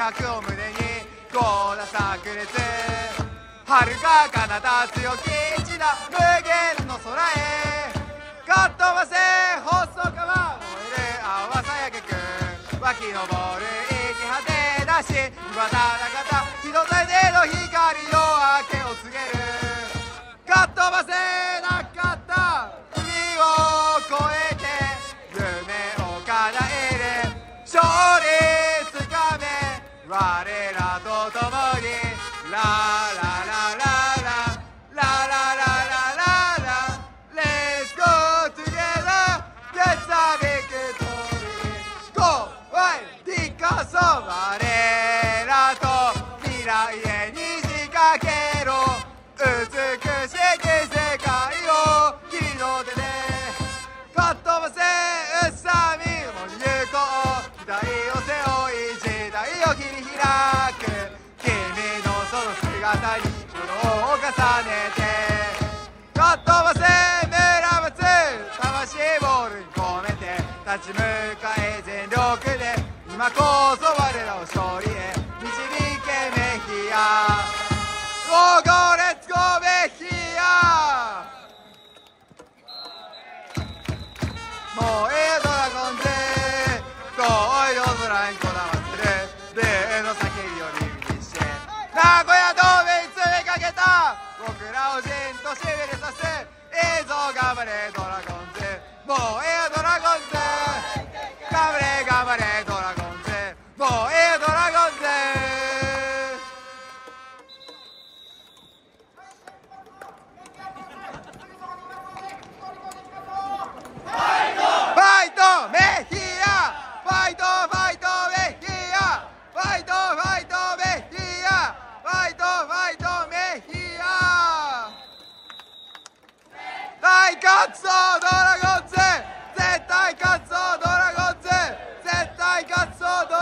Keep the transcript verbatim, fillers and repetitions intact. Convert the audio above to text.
脈を胸にこうだ炸裂遥か彼方強き一打無限の空へかっ飛ばせ細川燃える青はさやけく湧き上る息果てなし岩田中田人材での光の明けを告げるかっ飛ばせなかった海を越えて夢を叶える勝利つかめ我らと共にララララララララララ Let's go together Get the victory Go! Why? かそ我らと未来へに仕掛けろ美しき世界を君の手でかっ飛ばせうさみもに行こう時代を背負い時代を切り開く君のその姿に苦労を重ねてかっ飛ばせ村松魂ボールに込めて立ち向かえ全力で今こそ我らを勝利へ導けメヒア Go go let's go メヒアもうええドラゴンズ遠い夜空にこだわってる例の叫びを耳にして名古屋ドームに詰めかけた僕らをじんとしびれさす映像頑張れドラゴンズもうええドラゴンズ頑張れ頑張れドラゴンズもうええドラゴンズファイトメヒアファイトファイトメヒアファイトファイトメヒアファイトファイトメヒア大勝つぞドラゴンズ絶対勝つぞドラゴンズ絶対勝つぞドラゴンズ